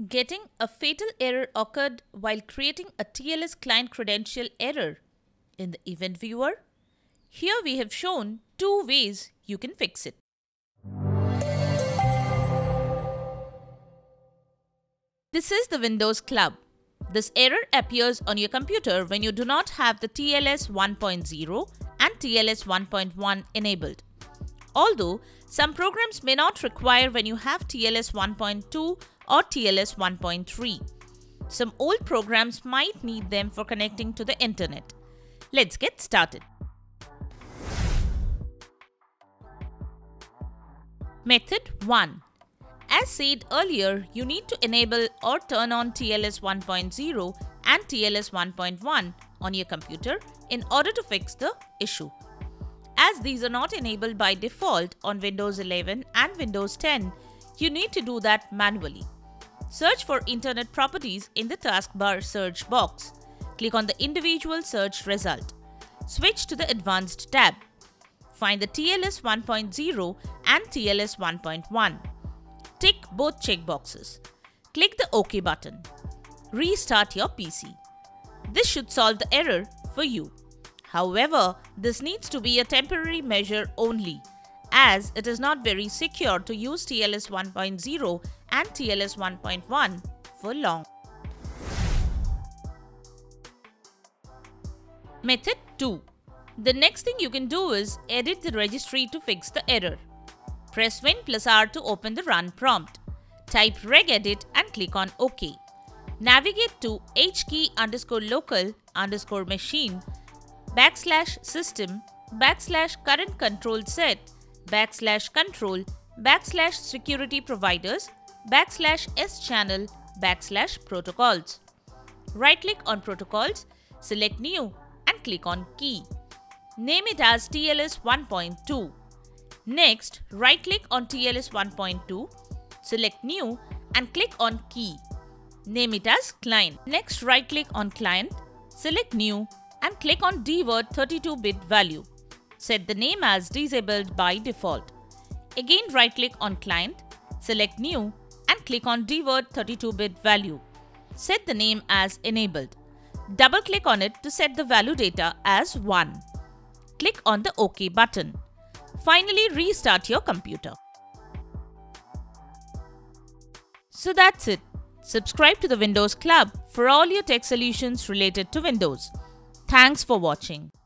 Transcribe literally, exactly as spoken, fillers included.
Getting a fatal error occurred while creating a T L S client credential error in the event viewer. Here we have shown two ways you can fix it. This is the Windows Club. This error appears on your computer when you do not have the T L S one point zero and T L S one point one enabled. Although some programs may not require when you have T L S one point two or T L S one point three. Some old programs might need them for connecting to the internet. Let's get started. Method one. As said earlier, you need to enable or turn on T L S one point zero and T L S one point one on your computer in order to fix the issue. As these are not enabled by default on Windows eleven and Windows ten, you need to do that manually. Search for Internet Properties in the taskbar search box. Click on the individual search result. Switch to the Advanced tab. Find the T L S one point zero and T L S one point one. Tick both checkboxes. Click the OK button. Restart your P C. This should solve the error for you. However, this needs to be a temporary measure only, as it is not very secure to use T L S one point zero and T L S one point one for long. Method two. The next thing you can do is edit the registry to fix the error. Press Win plus R to open the Run prompt. Type regedit and click on OK. Navigate to hkey underscore local underscore machine backslash system backslash current control set backslash control backslash security providers backslash s channel backslash protocols. Right click on protocols, select new and click on key. Name it as T L S one point two. Next, right click on T L S one point two, select new and click on key. Name it as client. Next, right click on client, select new and click on D word thirty-two bit value. Set the name as disabled by default. Again, right click on client, select new and click on D word thirty-two bit value. Set the name as enabled. Double click on it to set the value data as one. Click on the OK button. Finally, restart your computer. So that's it. Subscribe to the Windows Club for all your tech solutions related to Windows. Thanks for watching.